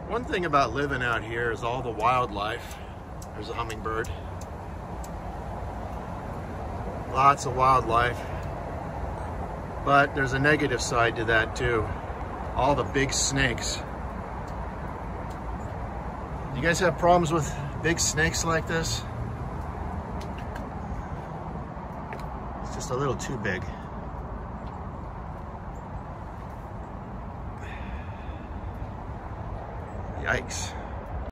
One thing about living out here is all the wildlife. There's a hummingbird. Lots of wildlife. But there's a negative side to that too. All the big snakes. You guys have problems with big snakes like this? It's just a little too big. Yikes.